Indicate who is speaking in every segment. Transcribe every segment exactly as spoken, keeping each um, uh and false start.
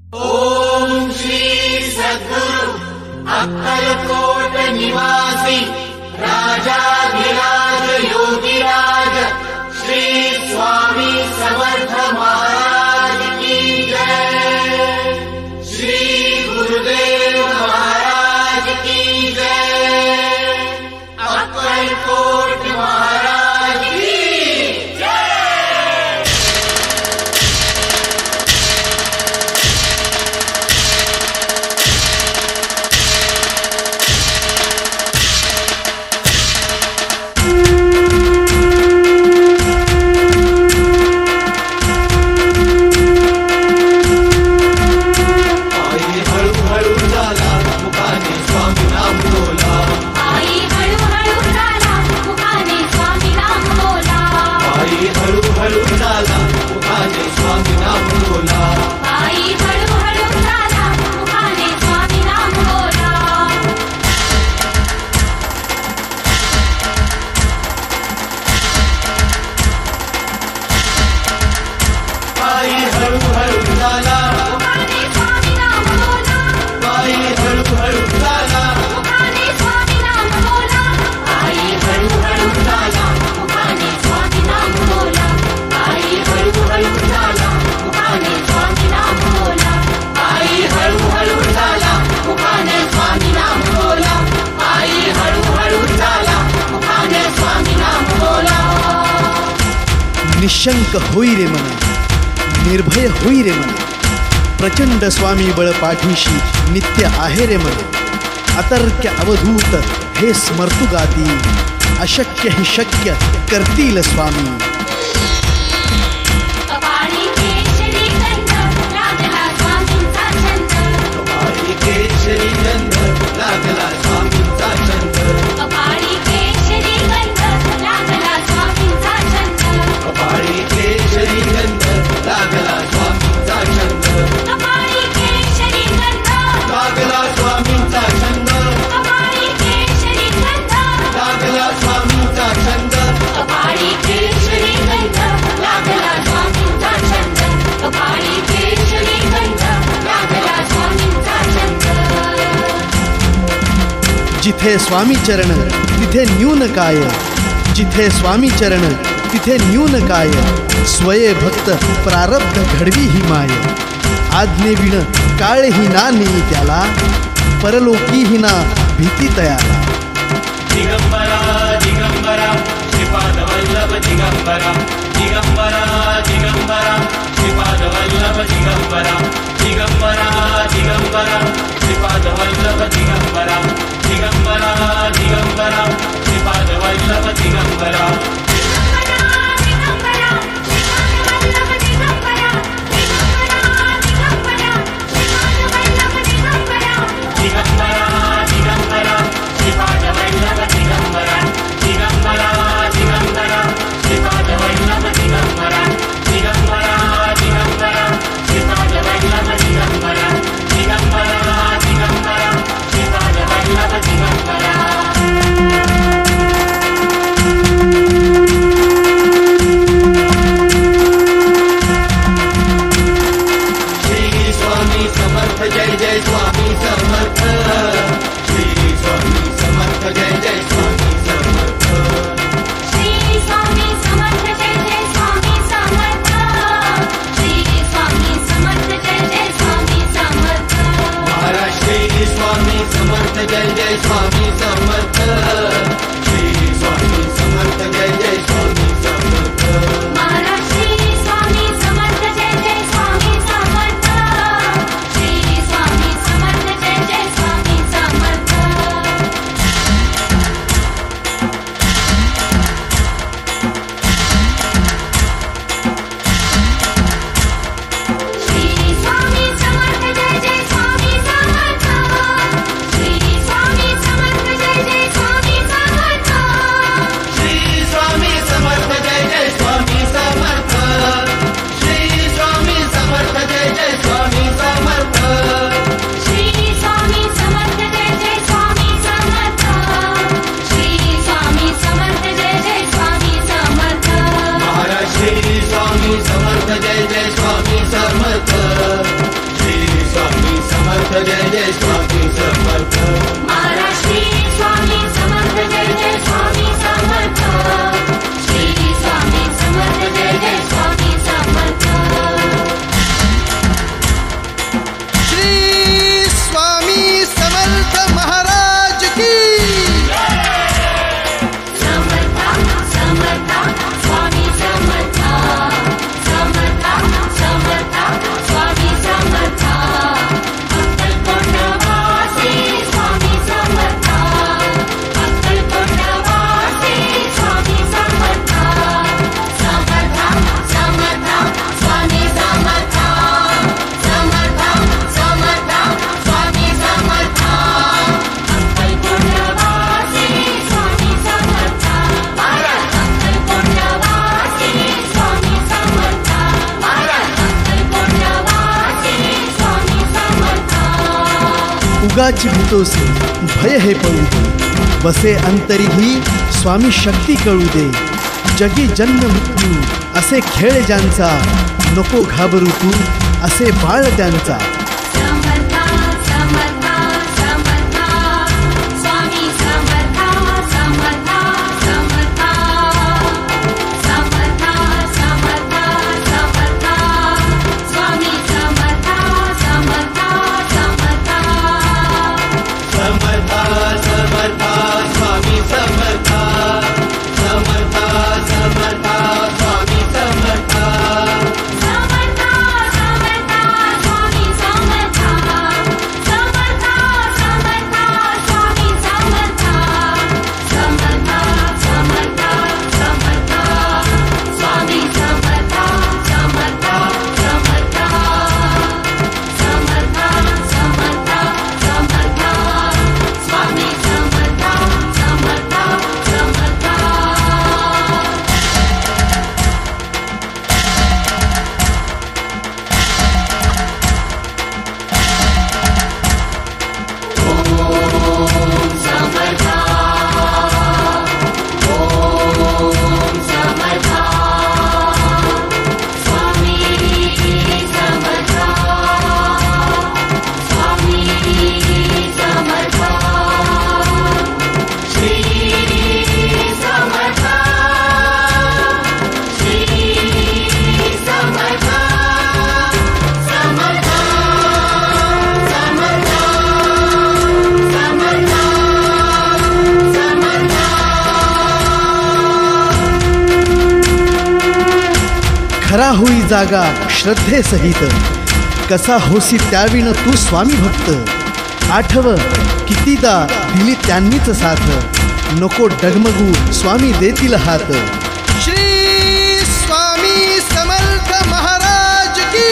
Speaker 1: ओम श्री सद्गुरु अक्कलकोट निवासी राजाधिराज योगीराज श्री स्वामी समर्थ महाराज की जय। श्री गुरुदेव महाराज की जय। अक्कलकोट महाराज की जय।
Speaker 2: निशंक होई रे मना, निर्भय होई रे मना, प्रचंड स्वामी बळ पाठीशी नित्य आहे रे मना। अतर्क्य अवधूत हे स्मर्तुगाती, अशक्य ही शक्य करतील स्वामी। जिथे स्वामी चरण तिथे न्यून काय, जिथे स्वामी चरण तिथे न्यून काय। स्वये भक्त प्रारब्ध घडवी ही माय, आज्ञेविण काळ ही ना नेई त्याला, परलोकी ही ना भीती तयाला।
Speaker 3: दिगंबरा दिगंबरा श्रीपाद वल्लभ दिगंबरा, दिगंबरा दिगंबरा श्रीपाद वल्लभ दिगंबरा, दिगंबरा दिगंबरा श्रीपाद वल्लभ दिगंबरा, दिगंबरा दिगंबरा श्रीपाद वल्लभ दिगंबरा।
Speaker 4: स्वामी समर्थ
Speaker 3: जय जय स्वामी समर्थ
Speaker 1: महाराज श्री स्वामी समर्थ जय जय स्वामी समर्थ श्री स्वामी समर्थ जय जय स्वामी समर्थ
Speaker 2: श्री स्वामी समर्थ महाराज की
Speaker 1: समर्थ समर्थ स्वामी समर्थ समर्थ समर्थ स्वामी समर्थ अक्कलकोटवासी स्वामी समर्थ अक्कलकोटवासी स्वामी समर्थ समर्थ समर्थ स्वामी समर्थ समर्थ समर्थ स्वामी समर्थ अक्कलकोटवासी स्वामी समर्थ महाराज अक्कलकोटवासी स्वामी समर्थ महाराज अक्कलकोटवासी स्वामी समर्थ
Speaker 2: उगाची भीतोसे भय हे पळू दे बसे अंतरी ही स्वामी शक्ती कळू दे जगी जन्म मृत्यू असे खेळ ज्यांचा नको घाबरू तू असे बाळ त्यांचा
Speaker 1: समर्थ समर्थ समर्थ स्वामी समर्थ समर्थ समर्थ समर्थ समर्थ समर्थ स्वामी समर्थ समर्थ समर्थ
Speaker 3: समर्थ समर्थ स्वामी समर्थ समर्थ समर्थ स्वामी समर्थ
Speaker 1: समर्थ समर्थ स्वामी समर्थ समर्थ समर्थ स्वामी समर्थ समर्थ समर्थ समर्थ स्वामी समर्थ समर्थ समर्थ समर्थ समर्थ समर्थ स्वामी समर्थ समर्थ समर्थ समर्थ ओम समर्थ स्वामी समर्थ स्वामी समर्थ श्री समर्थ श्री समर्थ समर्थ समर्थ समर्थ समर्थ
Speaker 2: खरा होई जागा श्रद्धे सहित कसा होसी त्याविण तू स्वामी भक्त आठव कितीदा दिली त्यांनीच साथ नको डगमगू स्वामी देतील हात श्री स्वामी समर्थ महाराज की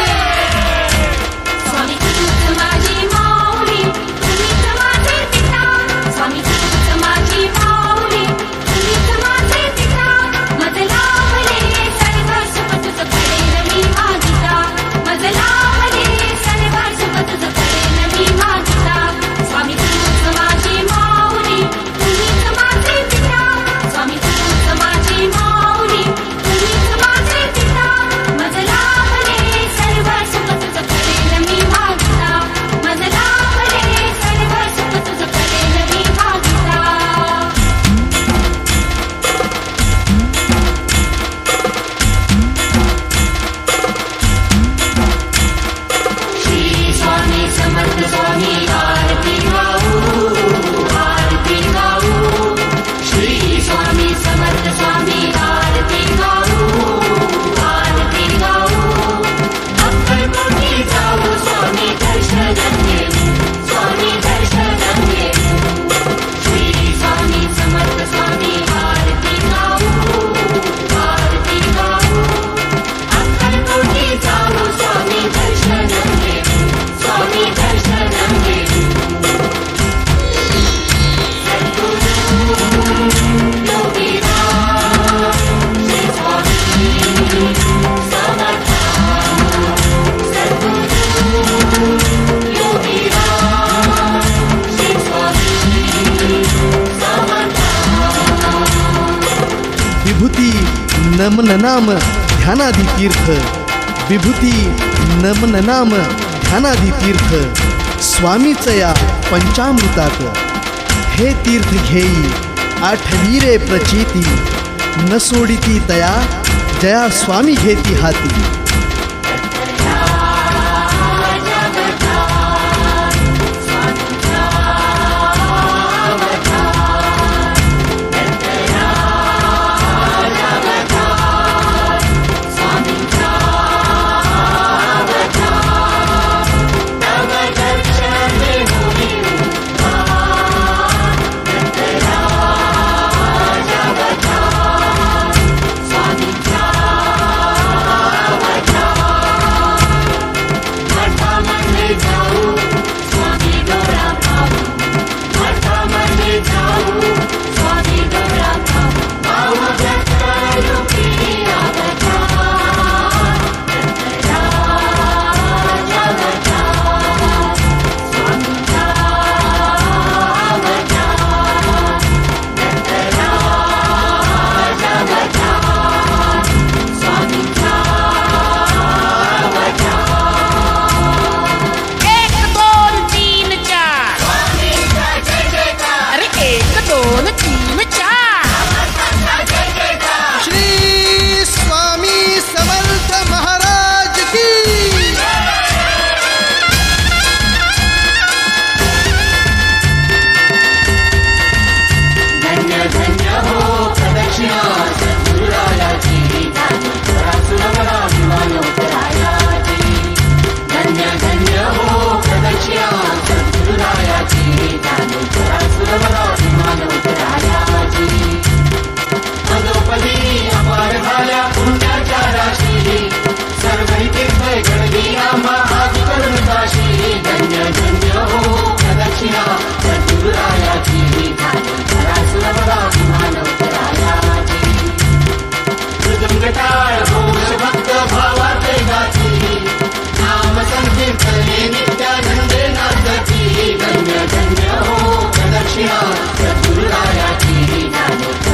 Speaker 1: स्वामी तुझ माझी माऊली तुम्हीच माझे पिता स्वामी तुझ माझी माऊली तुम्हीच माझे पिता मज लाभले सर्व सुख तुझ कळेल मी मागिता मज लाभले सर्व सुख तुझ कळेल मी मागिता स्वामी तुझ माझी माऊली तुम्हीच माझे पिता स्वामी तुझ माझी माऊली तुम्हीच माझे पिता मज लाभले सर्व सुख तुझ कळेल मी मागिता मज लाभले सर्व सुख तुझ कळेल मी मागिता श्री स्वामी समर्थ स्वामी आरती गाऊ आरती गाऊ श्री स्वामी समर्थ स्वामी आरती गाऊ आरती गाऊ अक्कलकोटी जाऊ स्वामी दर्शन घेऊ स्वामी दर्शन घेऊ श्री स्वामी समर्थ स्वामी आरती गाऊ आरती गाऊ अक्कलकोटी जाऊ स्वामी दर्शन घेऊ स्वामी दर्शन घेऊ योगीराज श्री स्वामी समर्थ सद्गुरु योगीराज श्री स्वामी समर्थ
Speaker 2: विभूती नमन नाम ध्यानादी तीर्थ विभूती नमन नाम ध्यानादी तीर्थ स्वामीच या पंचामृतात हे तीर्थ घेई आठवी रे प्रचिती न सोडिती तया जया स्वामी घेती हाती
Speaker 3: धन्य धन्य हो प्रदक्षिणा सद्गुरुरायाची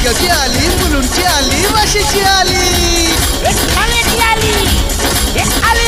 Speaker 2: पुण्याची आली, मुलुंडची आली, वाशीची आली.
Speaker 4: एक ठाण्याची आली, एक